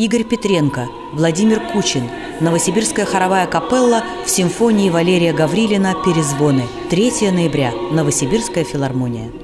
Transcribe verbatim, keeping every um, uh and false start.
Игорь Петренко, Владимир Кучин. Новосибирская хоровая капелла в симфонии Валерия Гаврилина «Перезвоны». третьего ноября. Новосибирская филармония.